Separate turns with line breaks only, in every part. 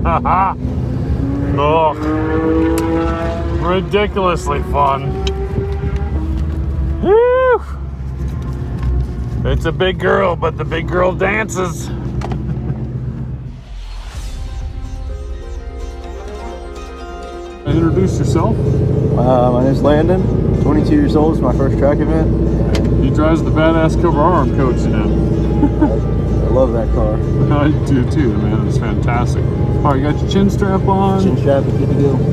Oh, ridiculously fun. Whew. It's a big girl, but the big girl dances. Introduce yourself.
My name's Landon, 22 years old. It's my first track event.
He drives the badass Cobra R I'm coaching in.
I love that car.
I do too, man. It's fantastic. All right, you got your chin strap on.
Chin strap is good to go.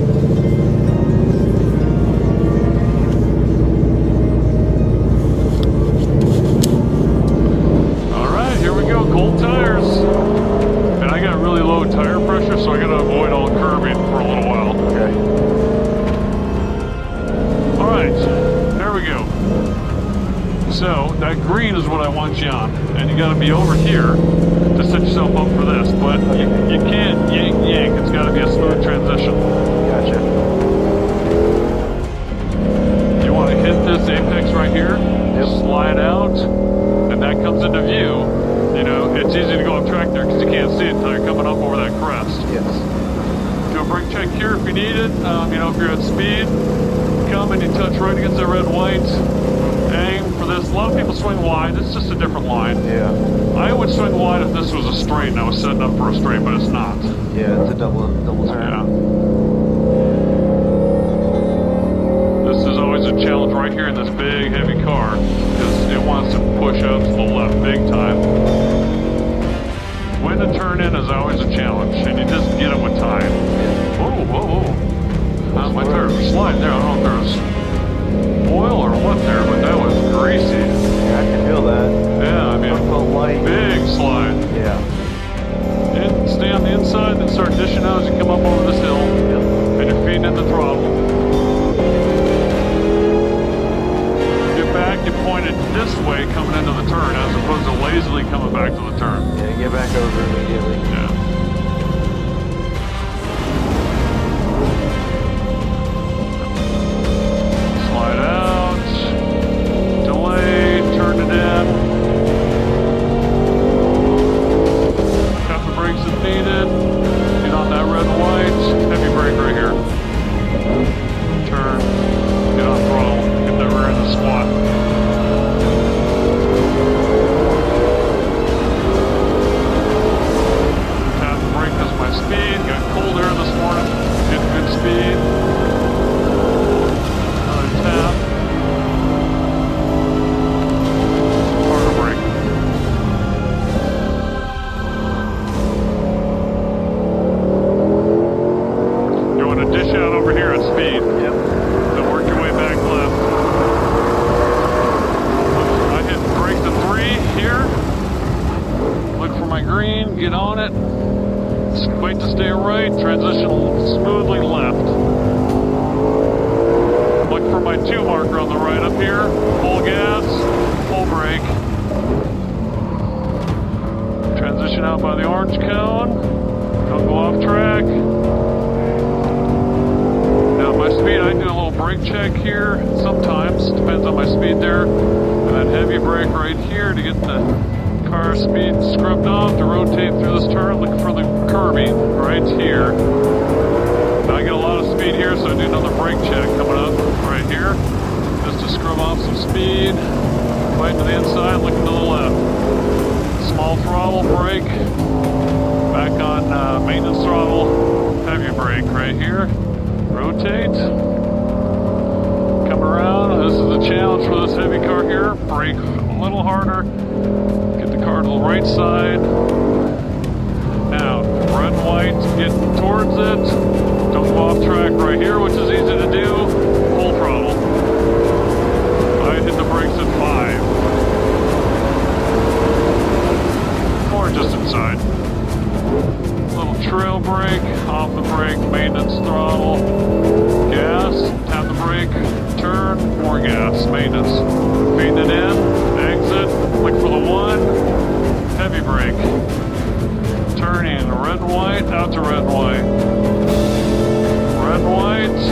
All right, here we go. Cold tires. And I got really low tire pressure, so I got to avoid all curbing for a little while.
Okay.
All right, there we go. So that green is what I want you on, and you got to be over here to set yourself up for this. But you can't yank. It's got to be a smooth transition.
Gotcha.
You want to hit this apex right here, slide out, and that comes into view. You know, it's easy to go off track there because you can't see it until you're coming up over that crest.
Yes.
Do a brake check here if you need it. You know, if you're at speed, come and you touch right against that red white. Aim for this. A lot of people swing wide. It's just a different line.
Yeah.
I would swing wide if this was a straight and I was setting up for a straight, but it's not.
Yeah, it's a double turn.
Yeah. This is always a challenge right here in this big, heavy car because it wants to push up to the left big time. When to turn in is always a challenge, and you just get it with time. Whoa, whoa, whoa. My tire was sliding there. I don't know if there was oil or what there, but that was greasy.
Yeah, I can feel that.
Yeah, I mean, big slide.
Yeah.
And stay on the inside, then start dishing out as you come up over this hill. Yep. And you're feeding in the throttle. Get back, you point it this way coming into the turn as opposed to lazily coming back to the turn.
Yeah, get back over immediately.
Yeah. Slide out. Delay, turn it in. Tap the brakes if needed. Get on that red and white. Heavy brake right here. Turn. Get on throttle. Get the rear end squat. Tap the brake because my speed. Got cold air this morning. Getting good speed. Another tap. Harder brake. You want to dish out over here at speed.
Yep.
Then work your way back left. I hit brake to 3 here. Look for my green, get on it. Wait to stay right, transition smoothly left. Look for my 2 marker on the right up here. Full gas, full brake. Transition out by the orange cone. Don't go off track. Now my speed, I do a little brake check here. Sometimes, depends on my speed there. And then heavy brake right here to get the car speed scrubbed off to rotate through this turn. Look for the curbing right here. Now I get a lot of speed here, so I do another brake check coming up right here. Just to scrub off some speed. Right to the inside, looking to the left. Small throttle brake. Back on maintenance throttle. Heavy brake right here. Rotate. Come around. This is the challenge for this heavy car here. Brake a little harder. Get the car to the right side. Now, red and white, get towards it. Don't go off track right here, which is easy to do. Full throttle. I hit the brakes at 5. Or just inside. Little trail brake, off the brake, maintenance throttle. Gas, tap the brake, turn, more gas, maintenance. Feeding it in, exit, look for the 1, heavy brake. Turning red and white, out to red and white. Red and white,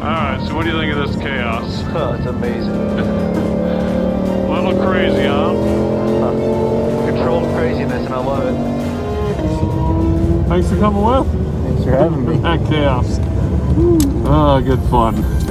Alright, so what do you think of this chaos?
Oh, it's amazing.
A little crazy, huh?
Controlled craziness, and I love it.
Thanks for coming with.
Thanks for having me.
That chaos. Oh, good fun.